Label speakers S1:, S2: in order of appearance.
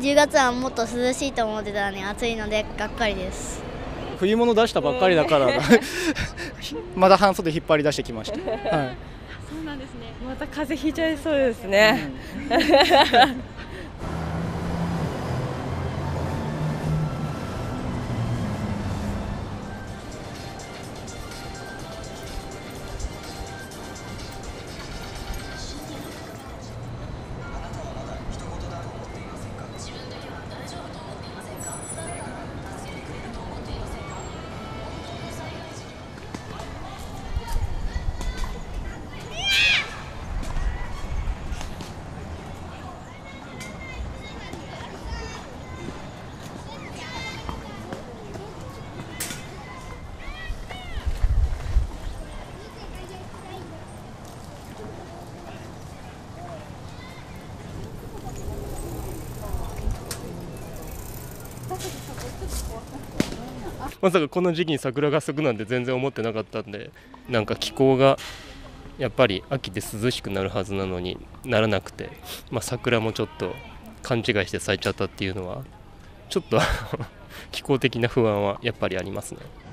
S1: 10月はもっと涼しいと思ってたのに暑いのでがっかりです。
S2: 冬物出したばっかりだからまだ半袖引っ張り出してきました、はい、
S3: そうなんですね。また風邪ひいちゃいそうですね、
S4: まさかこの時期に桜が咲くなんて全然思ってなかったんで、なんか気候がやっぱり秋で涼しくなるはずなのにならなくて、桜もちょっと勘違いして咲いちゃったっていうのはちょっと気候的な不安はやっぱりありますね。